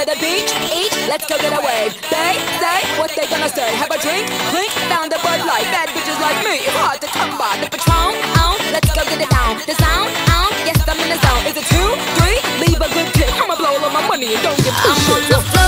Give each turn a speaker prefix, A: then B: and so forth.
A: to the beach, eat, let's go get a wave. They say what they gonna say. Have a drink, clink, found a Bud Light. Bad bitches like me, it's hard to come by. The Patron, let's go get it down. The sound, yes I'm in the zone. Is it 2, 3? Leave a good tip. I'ma blow all of my money and don't give a shit.